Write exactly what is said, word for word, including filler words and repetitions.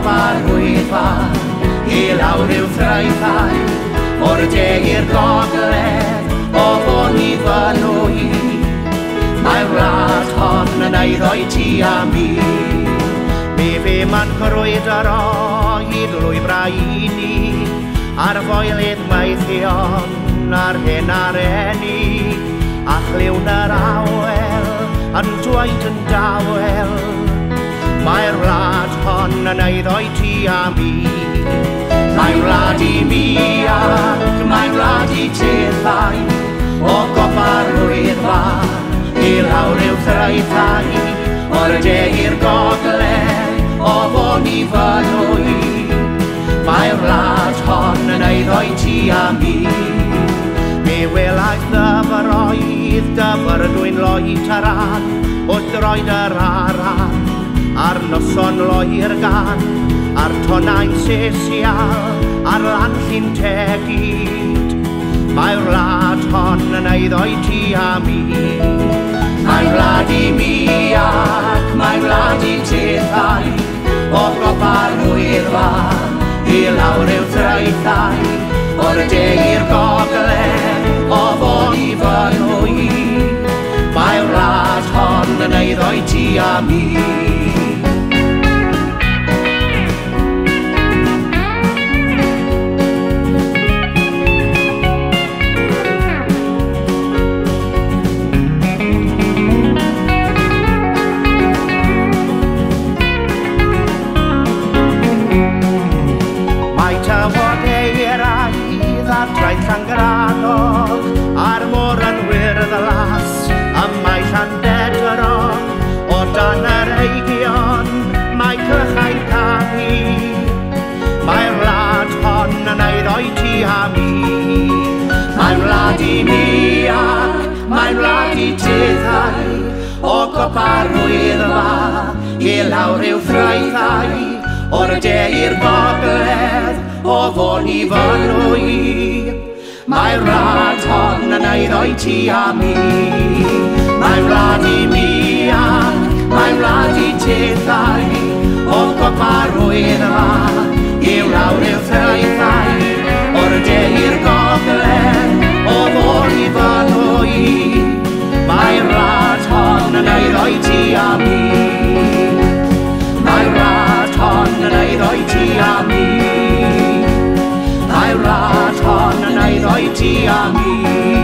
gopa'r hwyfa i lawr i'w thraethau o'r de i'r gogledd o fon i fynwy. Mae'r wlad hon yn eiddoi ti a mi. Mi fe ma'n crwydro hyd lwybra i ni ar foelydd maethion ar hyn ar eni, a chliwn yr awel yn dweud yn dawel. Mae'r wlad hon yn eiddoi ti a mi. Mae'n wlad i mi ac mae'n wlad i teithau o gopa'r hwyfa i lawr i'w thraethau o'r de i'r gogledd o fon i fynwy. Mae'r wlad hon yn eiddoi ti a mi. Mi welaeth ddyfroedd dyfr dwi'n loed yr an o droed yr aran ar noson loer gan, ar tonau'n sesial, ar lan llyn tegid. Mae'r wlad hon yn eiddoi ti a mi. Mae'n wlad i mi ac mae'n wlad i teithau o gopa'r hwyfa i lawr i'w thraethau o'r de i'r gogledd o fon i fynwy. Mae'r wlad hon yn eiddoi ti a mi. Traeth Llangranog ar môr yn Wyrddlas a mae Llandedron o dan yr eigion mae clychau'n canu. Mae'r wlad hon yn eiddoi ti a mi. Mae'n wlad i mi ac mae'n wlad i teithau o gopa'r hwyfa i lawr i'w thraethau o'r de i'r gogledd o fon i fynwy. Mae'r wlad hon yn eiddoi ti a mi. Mae'n wlad i mi ac mae'n wlad i teithau o gopa'r hwyfa i lawr i'w thraethau o'r de i'r gogledd o fon i fynwy. Mae'r wlad hon yn eiddoi ti a mi. Mae'r wlad hon yn eiddoi ti a mi. Mae'r wlad hon yn eiddoi ti a mi.